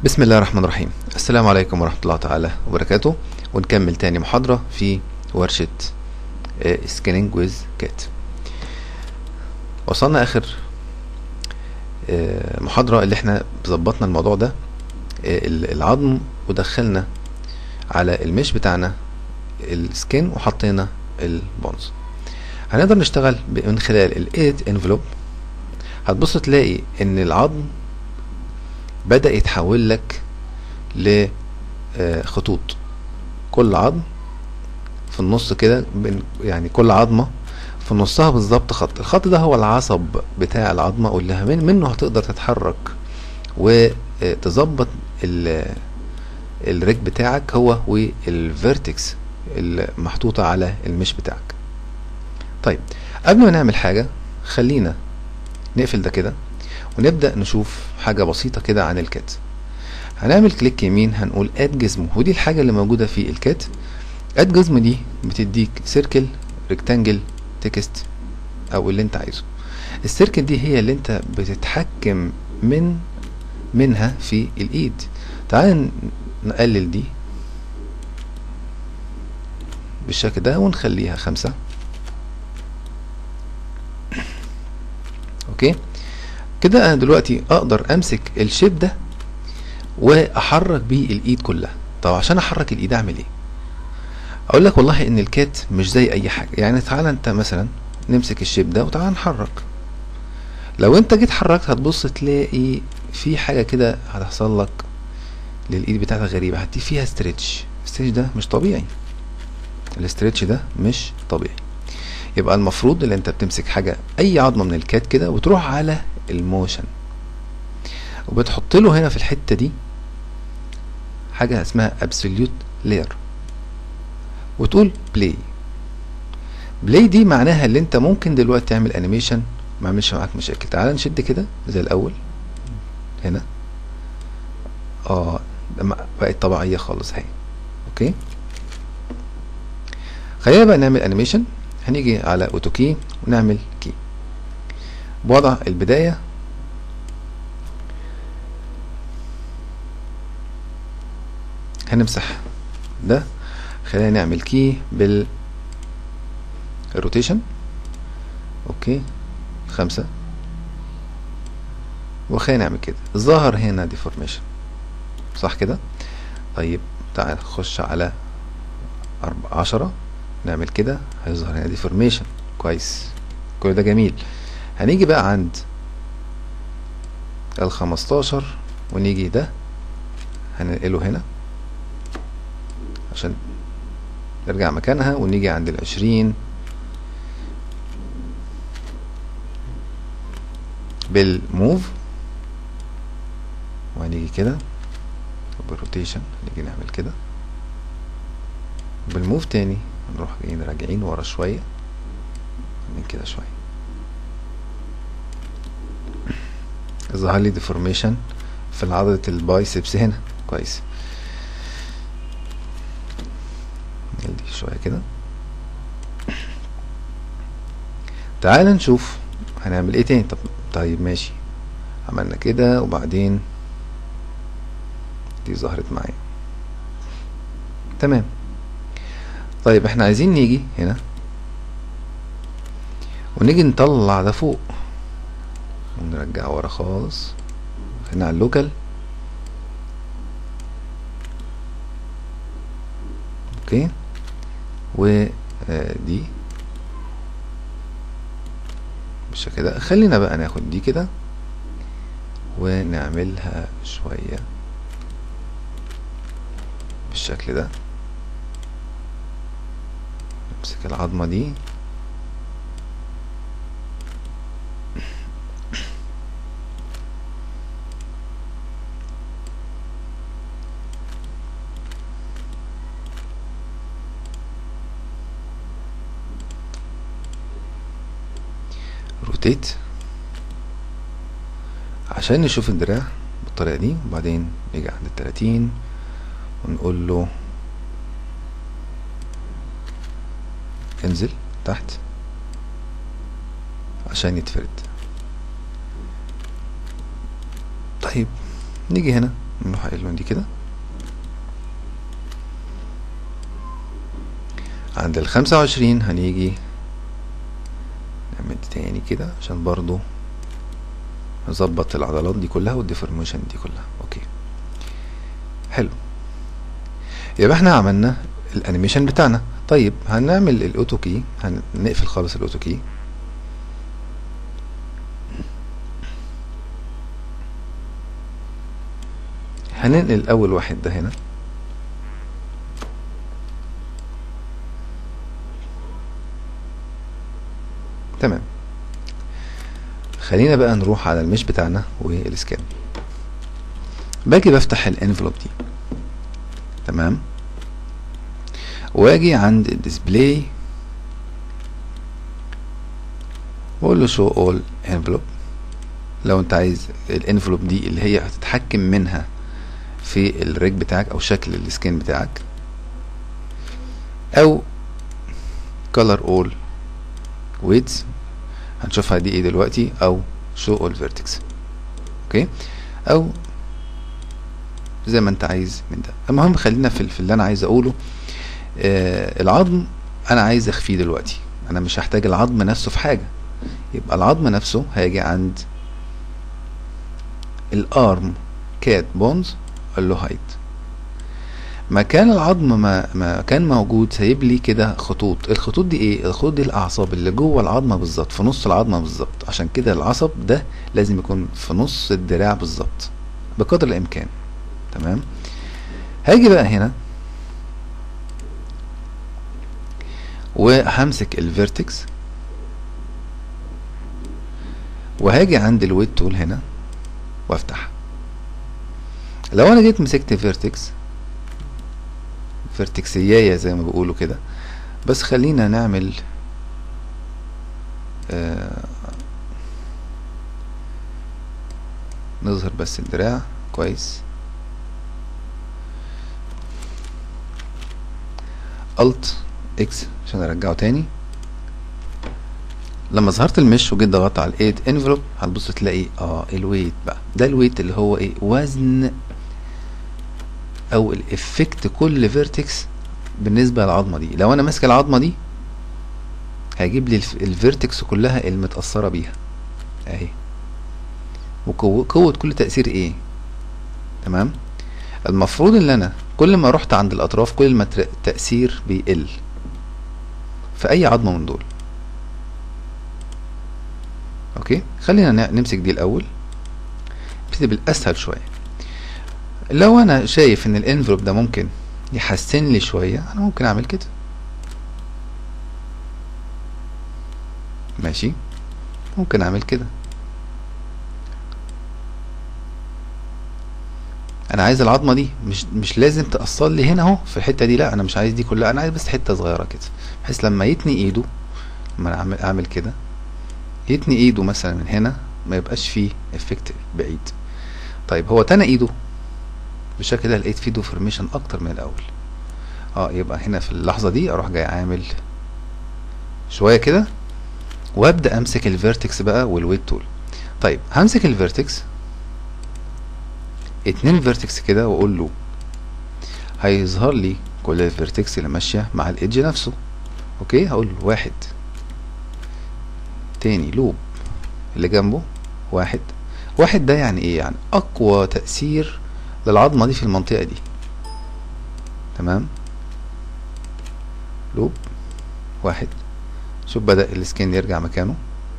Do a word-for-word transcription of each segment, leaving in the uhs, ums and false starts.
بسم الله الرحمن الرحيم. السلام عليكم ورحمة الله تعالى وبركاته، ونكمل تاني محاضرة في ورشة سكيلينج ويز كات. وصلنا آخر محاضرة اللي احنا ظبطنا الموضوع ده العظم، ودخلنا على المش بتاعنا السكين وحطينا البونز. هنقدر نشتغل من خلال الايد انفلوب. هتبص تلاقي ان العظم بدأ يتحول لك لخطوط، كل عظم في النص كده، يعني كل عظمة في نصها بالظبط خط. الخط ده هو العصب بتاع العظمة، واللي منه هتقدر تتحرك وتظبط الريج بتاعك هو والفيرتكس المحطوطة على المش بتاعك. طيب قبل ما نعمل حاجة خلينا نقفل ده كده ونبدأ نشوف حاجة بسيطة كده عن الكات. هنعمل كليك يمين، هنقول اد جزم، ودي الحاجة اللي موجودة في الكات. اد جزم دي بتديك سيركل، ريكتانجل، تكست، او اللي انت عايزه. السيركل دي هي اللي انت بتتحكم من منها في الايد. تعال نقلل دي بالشكل ده ونخليها خمسة. اوكي كده انا دلوقتي اقدر امسك الشيب ده واحرك بيه الايد كلها. طب عشان احرك الايد اعمل ايه؟ اقول لك والله ان الكات مش زي اي حاجه. يعني تعالى انت مثلا نمسك الشيب ده وتعالى نحرك. لو انت جيت حركت هتبص تلاقي في حاجه كده هتحصل لك للايد بتاعتك غريبه، هتدي فيها ستريتش. الستريتش ده مش طبيعي، الاستريتش ده مش طبيعي. يبقى المفروض ان انت بتمسك حاجه، اي عظمه من الكات كده، وتروح على الموشن وبتحط له هنا في الحته دي حاجه اسمها ابسوليوت لاير، وتقول بلاي. بلاي دي معناها اللي انت ممكن دلوقتي تعمل انيميشن ما عملش معاك مشاكل. تعال نشد كده زي الاول هنا، اه بقت طبيعيه خالص اهي. اوكي خلينا بقى نعمل انيميشن. هنيجي على اوتو كي ونعمل كي بوضع البدايه. هنمسح ده، خلينا نعمل كي بالروتيشن. اوكي خمسة، وخلينا نعمل كده. الظاهر هنا ديفورميشن صح كده؟ طيب تعال نخش على أربعة عشرة نعمل كده، هيظهر هنا ديفورميشن. كويس، كل ده جميل. هنيجي بقى عند الخمستاشر ونيجي ده هننقله هنا عشان نرجع مكانها، ونيجي عند العشرين بالموف، وهنيجي كده بالروتيشن نيجي نعمل كده بالموف تاني، نروح جايين راجعين ورا شوية من كده شوية. ظهر لي ديفورميشن في عضلة البايسبس هنا. كويس، نلدي شوية كده. تعال نشوف هنعمل ايه تاني. طب طيب ماشي، عملنا كده وبعدين دي ظهرت معايا تمام. طيب احنا عايزين نيجي هنا ونيجي نطلع ده فوق ونرجعه ورا خالص هنا على اللوكال. اوكي ودي بالشكل ده. خلينا بقى ناخد دي كده ونعملها شوية بالشكل ده. نمسك العظمة دي روتيت عشان نشوف الدراع بالطريقة دي، وبعدين نيجي عند التلاتين ونقول له انزل تحت عشان يتفرد. طيب نيجي هنا نروح قايلين دي كده عند ال خمسة وعشرين هنيجي نعمل تاني كده عشان برضو نظبط العضلات دي كلها والديفورميشن دي كلها. اوكي حلو، يبقى احنا عملنا الانيميشن بتاعنا. طيب هنعمل الاوتو كي، هنقفل خالص الاوتو كي. هننقل اول واحد ده هنا، تمام. خلينا بقى نروح على المش بتاعنا والسكان. باجي بفتح الانفلوب دي، تمام، واجي عند الديسبلاي واقول له شو اول انفلوب. لو انت عايز الانفلوب دي اللي هي هتتحكم منها في الريج بتاعك او شكل السكين بتاعك، او color all weights هنشوفها دي ايه دلوقتي، او show all vertex. اوكي، او زي ما انت عايز من ده. المهم خلينا في, في اللي انا عايز اقوله. آه العظم انا عايز اخفيه دلوقتي، انا مش هحتاج العظم نفسه في حاجة. يبقى العظم نفسه هيجي عند الارم كات بونز، اقول له هايد. مكان العظم ما, ما كان موجود سايب لي كده خطوط. الخطوط دي ايه؟ الخطوط دي الاعصاب اللي جوه العظمه بالظبط، في نص العظمه بالظبط. عشان كده العصب ده لازم يكون في نص الدراع بالظبط بقدر الامكان، تمام. هاجي بقى هنا وهمسك الفيرتكس وهاجي عند الويت تول هنا وافتح. لو انا جيت مسكت فيرتكس فيرتكسياية زي ما بيقولوا كده، بس خلينا نعمل آه نظهر بس الدراع كويس. الت اكس عشان ارجعه تاني. لما ظهرت المش وجيت ضغطت على الايد انفلوب، هتبص تلاقي اه الويت بقى ده. الويت اللي هو ايه؟ وزن او الافكت كل فيرتكس بالنسبه للعظمه دي. لو انا ماسك العظمه دي هيجيب لي الفيرتكس كلها المتاثره بيها اهي، وقوه كل تاثير ايه، تمام. المفروض ان انا كل ما رحت عند الاطراف كل ما التاثير بيقل في اي عظمه من دول. اوكي، خلينا نمسك دي الاول، نبتدي بالاسهل شويه. لو انا شايف ان الانفلوب ده ممكن يحسن لي شويه، انا ممكن اعمل كده، ماشي. ممكن اعمل كده. انا عايز العظمه دي مش مش لازم تاثر لي هنا اهو في الحته دي، لا انا مش عايز دي كلها، انا عايز بس حته صغيره كده، بحيث لما يتني ايده، لما انا اعمل اعمل كده يتني ايده مثلا من هنا ما يبقاش فيه افكت بعيد. طيب هو تنى ايده بالشكل ده، لقيت فيه ديفورميشن اكتر من الاول. اه يبقى هنا في اللحظه دي اروح جاي عامل شويه كده وابدا امسك الفيرتكس بقى والويت تول. طيب همسك الفيرتكس اتنين فيرتكس كده واقول له هيظهر لي كل الفيرتكس اللي ماشيه مع الايدج نفسه. اوكي، هقول له واحد، تاني لوب اللي جنبه واحد. واحد ده يعني ايه؟ يعني اقوى تأثير للعظمة دي في المنطقة دي، تمام. لوب واحد. شوف بدأ السكين يرجع مكانه.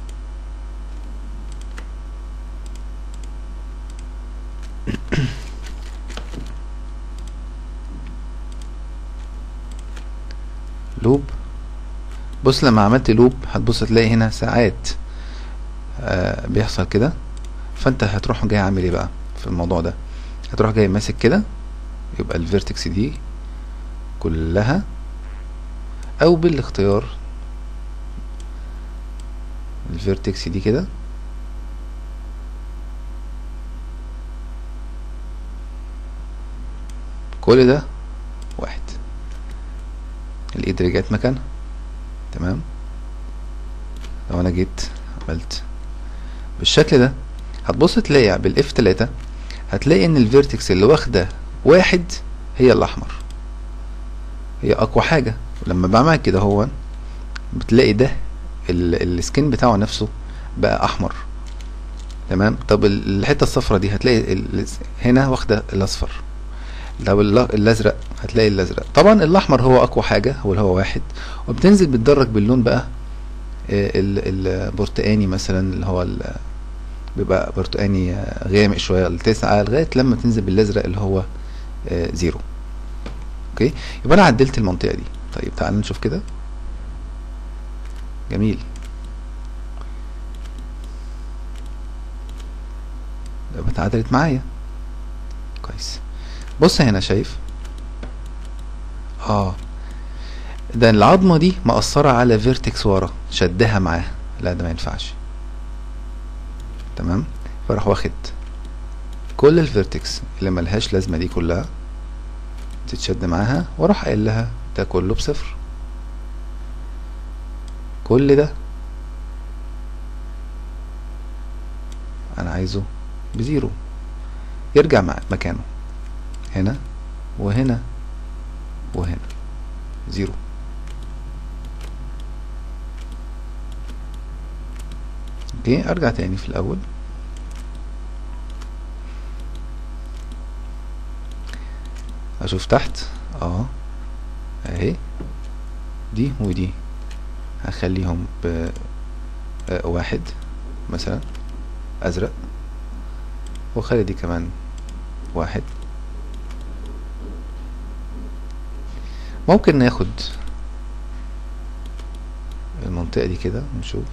لوب. بص لما عملت لوب هتبص تلاقي هنا ساعات آه بيحصل كده. فانت هتروح جاي عامل ايه بقى في الموضوع ده؟ هتروح جاي ماسك كده، يبقى الفيرتكس دي كلها، او بالاختيار الفيرتكس دي كده، كل ده واحد. الايد رجعت مكانها، تمام. لو انا جيت عملت بالشكل ده هتبص تلاقي بالاف تلاتة هتلاقي ان الفيرتكس اللي واخده واحد هي الاحمر، هي اقوى حاجه. لما بعمل كده هو بتلاقي ده السكين بتاعه نفسه بقى احمر. تمام. طب الحته الصفرا دي هتلاقي هنا واخده الاصفر. لو الازرق هتلاقي الازرق. طبعا الاحمر هو اقوى حاجه، هو اللي هو واحد، وبتنزل بتدرج باللون بقى البرتقاني مثلا، اللي هو بيبقى برتقاني غامق شويه التسعه، لغايه لما تنزل بالازرق اللي هو زيرو. اوكي، يبقى انا عدلت المنطقه دي. طيب تعال نشوف كده. جميل، يبقى اتعدلت معايا كويس. بص هنا شايف اه ده العظمه دي مأثره على فيرتكس ورا، شدها معاه. لا ده ما ينفعش. تمام. فراح واخد كل الفيرتكس اللي ملهاش لازمه دي كلها تتشد معاها، وراح قايل لها ده كله بصفر، كل ده انا عايزه بزيرو، يرجع مع مكانه هنا وهنا وهنا زيرو. اوكي، ارجع تاني في الاول. اشوف تحت اه اهي دي ودي هخليهم ب واحد مثلا ازرق، وخلي دي كمان واحد. ممكن ناخد المنطقة دي كده ونشوف.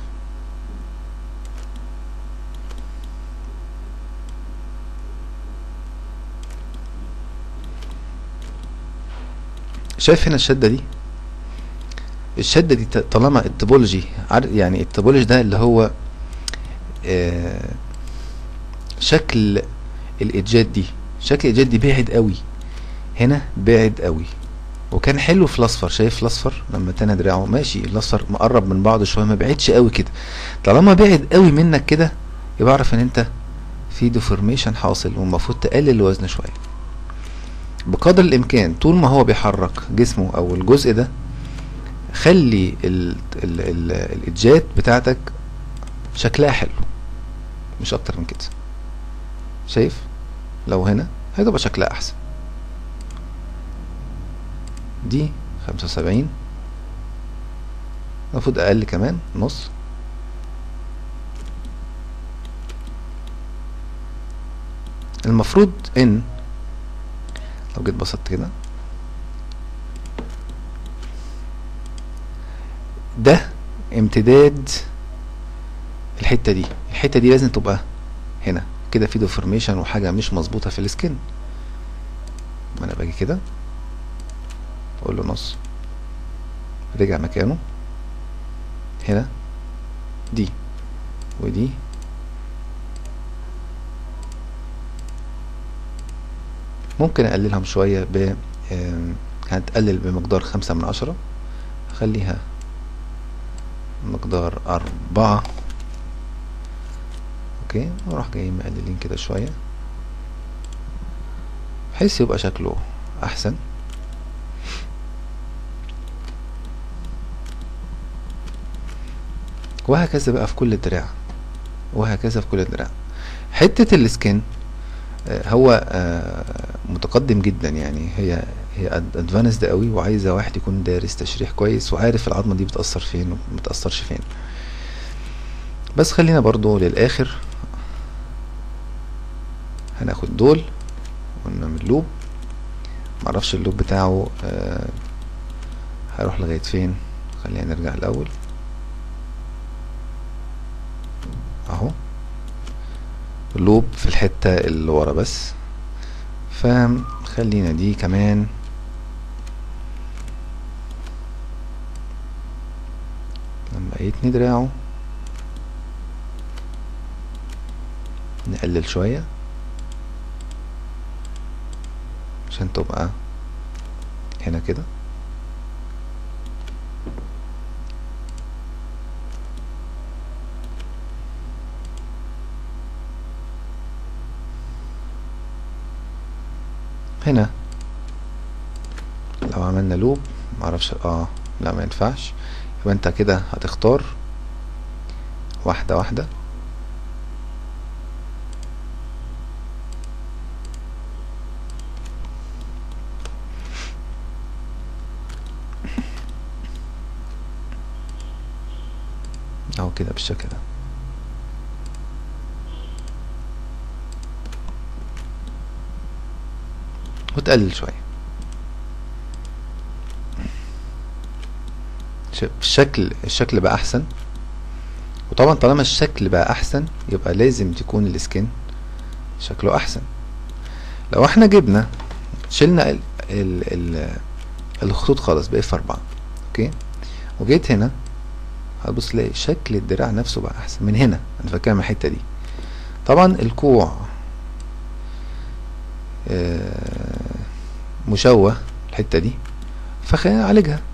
شايف هنا الشدة دي؟ الشدة دي طالما التوبولوجي يعني التوبولوجي ده اللي هو آه شكل الايدجات دي، شكل الايدجات دي بعد قوي، هنا بعد قوي، وكان حلو في الاصفر. شايف الاصفر لما تاني دراعه ماشي، الاصفر مقرب من بعضه شويه، ما بعدش قوي كده. طالما بعد قوي منك كده يبقى اعرف ان انت في ديفورميشن حاصل، والمفروض تقلل الوزن شويه بقدر الامكان. طول ما هو بيحرك جسمه او الجزء ده، خلي الايدجات بتاعتك شكلها حلو، مش اكتر من كده. شايف لو هنا هيبقى شكلها احسن. دي خمسة وسبعين، المفروض اقل كمان نص. المفروض ان لو جيت بسطت كده ده امتداد الحته دي، الحته دي لازم تبقى هنا كده، في ديفورميشن وحاجه مش مظبوطه في السكن. ما انا باجي كده اقول له نص، رجع مكانه هنا. دي ودي ممكن اقللهم شويه ب هتقلل بمقدار خمسة من عشرة، خليها مقدار أربعة. اوكي، وراح جاي مقللين كده شويه بحيث يبقى شكله احسن. وهكذا بقى في كل دراع، وهكذا في كل دراع. حته السكن هو متقدم جدا، يعني هي هي ادفانسد قوي، وعايزه واحد يكون دارس تشريح كويس وعارف العظمه دي بتاثر فين وما بتاثرش فين. بس خلينا برضو للاخر هناخد دول ونعمل لوب. معرفش اللوب بتاعه آه هيروح لغايه فين. خلينا نرجع الاول اهو، لوب في الحته اللي ورا بس. فخلينا دي كمان لما يتني دراعه نقلل شويه عشان تبقى هنا كده. هنا لو عملنا لوب معرفش، اه لا ما ينفعش. يبقى انت كده هتختار واحدة واحدة، اهو كده بالشكل ده. وتقلل شوية الشكل، الشكل بقى احسن. وطبعا طالما الشكل بقى احسن يبقى لازم تكون السكين شكله احسن. لو احنا جبنا شلنا ال ال ال الخطوط خالص باف اربعة، اوكي، وجيت هنا هتبص تلاقي شكل الدراع نفسه بقى احسن من هنا. انا فاكر من الحته دي. طبعا الكوع آه مشوه الحته دي، فخلينا نعالجها.